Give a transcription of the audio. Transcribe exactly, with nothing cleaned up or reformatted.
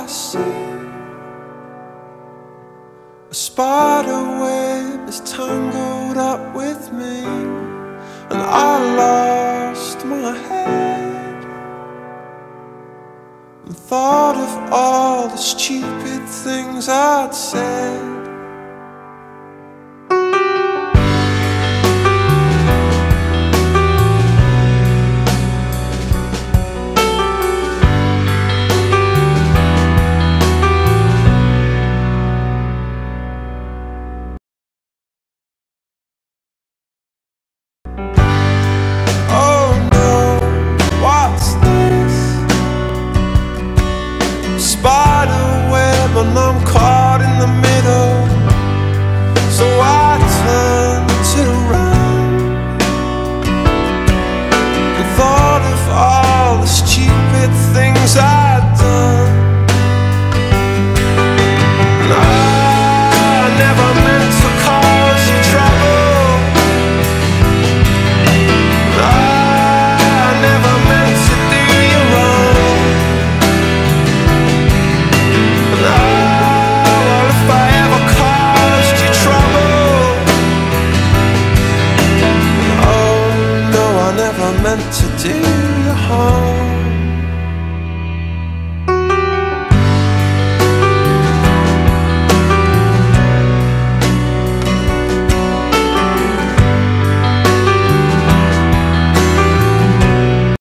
I see. A spider web is tangled up with me, and I lost my head and thought of all the stupid things I'd said.